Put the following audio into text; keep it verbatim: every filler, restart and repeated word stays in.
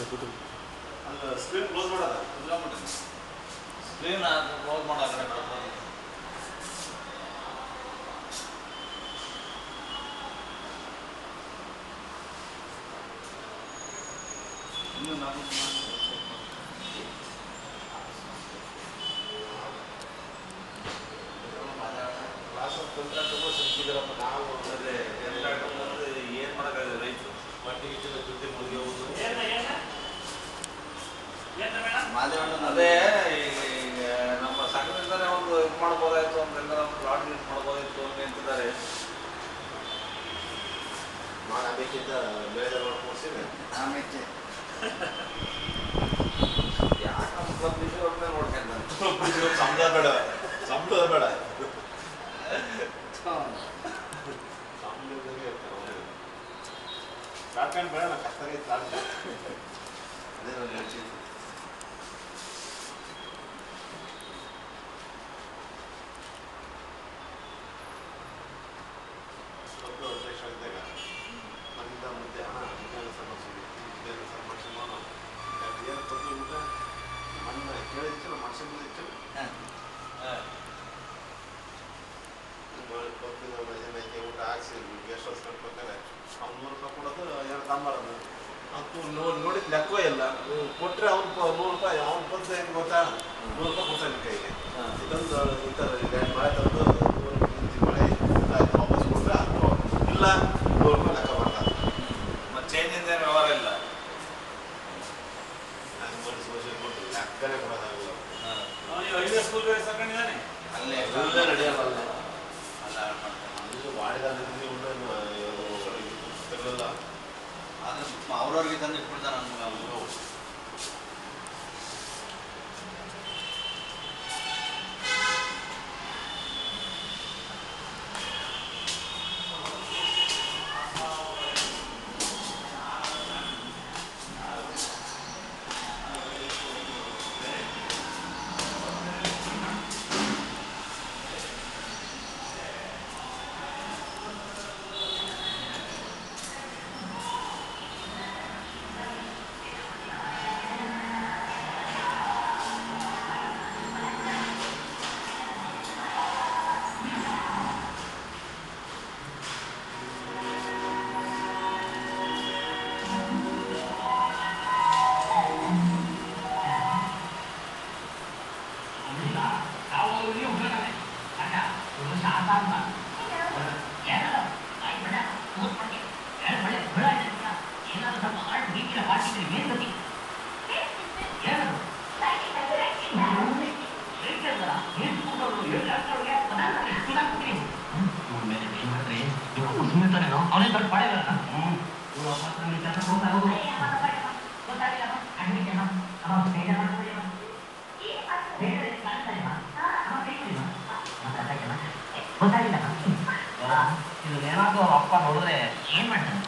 ಅದು screen close ಮಾಡೋದ screen close ಮಾಡೋ ಕಡೆ ಇನ್ನು ನಾವು ಕ್ಲಾಸ್ ತೊಂದರೆ ತಗೋ ಸಿಕ್ಕಿದ್ರಪ್ಪ ನಾವು ಅದೇ ಎಲ್ಲ ಏನು ಮಾಡೋಕ್ಕಾಗಲ್ಲ ರೈತರು ಮಟ್ಟಿ ಗಿಟ್ಟಿನ ಜೊತೆ ಮುಗಿಗೆ ಹೋಗುದು ಅದೇ ಈಗ ನಮ್ಮ ಸಂಘದಿಂದನೇ ಒಂದು ಇದು ಮಾಡ್ಬೋದಾಯ್ತು ಅಂತೆಲ್ಲ ಒಂದು ಲಾಟ್ ಯೂಸ್ ಮಾಡ್ಬೋದಾಯ್ತು ಅಂತ ನಿಂತಿದ್ದಾರೆ ಮಾಡಬೇಕಿದ್ದ ಬೇರೆ ಮಾಡ್ಕೊಡ್ಸಿದೆ ಆಮೇಲೆ ಯಾಕೆ ನಮ್ಮ ಕ್ಲಬ್ ಬಿಸಿಲೊಡನೆ ನೋಡ್ಕೊಂಡ ಸಂಬಳ ಬೇಡ ಸಂಬಳ ಬೇಡ ಸಾಕೊಂಡು ಬೇಡ ನಾ ಕಷ್ಟಾಗೈತೆ ಸಾಕ ಅದೇ ನಾನು ಹೇಳ್ತೀನಿ ಮನೆಯಿಂದ ಮುಂದೆ ಹಣ ವಿಜ್ಞಾನ ಸಮಸ್ಯೆ ವಿಜ್ಞಾನ ಸಮಸ್ಯೆ ಮಾಡೋ ಏನು ತೊಂದರೆ ಊಟ ಮಣ್ಣು ಕೇಳಿತ್ತು ನಮ್ಮ ಮನುಷ್ಯ ಬಂದಿತ್ತು ಕೊಟ್ಟಿದ್ದ ಮಜನಕ್ಕೆ ಊಟ ಹಾಕ್ಸಿ ಗೆಸ್ಟ್ ಹೌಸ್ ಕಟ್ಬೇಕಾರೆ ಅವ್ನು ನೂರು ರೂಪಾಯಿ ಕೊಡೋದು ಎರಡು ತಾಂಬಾರದು ಅದು ನೋಡಿ ನೋಡಿದ ಲೆಕ್ಕ ಇಲ್ಲ ಕೊಟ್ಟರೆ ಅವ್ನು ನೂರು ರೂಪಾಯಿ ಅವ್ನು ಬಂದು ಹೆಂಗೆ ಗೊತ್ತಾ ನೂರು ರೂಪಾಯಿ ಕೊಡ್ತಾನೆ ಕೈಗೆ ಇದೊಂದು ಇಂಥದ್ದು ಮಳೆ ತಂದು ನೂರು ಇಂಚು ಮಳೆ ವಾಪಸ್ ಕೊಟ್ಟರೆ ಅದು ಇಲ್ಲ ನೂರು ರೂಪಾಯಿ ಲೆಕ್ಕ ಮಾಡ್ತಾರೆ ಮತ್ತು ಚೇಂಜಿಂದ ಏನು ವ್ಯವಹಾರ ಇಲ್ಲ ಹಂಗೆ ಮಾಡಿ ಸೋಷಿಯಲ್ ಕೊಟ್ಟು ಲೆಕ್ಕನೇ ಕೊಡೋದಾಗಲ್ಲ ಐದೇ ಸ್ಕೂಲ್ ಸಾಕೊಂಡಿದ್ದಾನೆ ಅಲ್ಲೇ ಎಲ್ಲ ರೆಡಿ ಆಗಲ್ಲ ಅಲ್ಲ ಅಲ್ಲಿ ವಾಡಿದಲ್ಲಿ ಉಂಟು ತೆಗಲ್ಲ ಆದರೆ ಅವ್ರವ್ರಿಗೆ ತಂದು ಇಟ್ಬಿಡ್ತಾರೆ ನಮ್ಗೆ ಅವರು ಏನಾದ್ರು ಅಪ್ಪ ನೋಡಿದ್ರೆ ಏನ್ ಮಾಡ್ತಾನೆ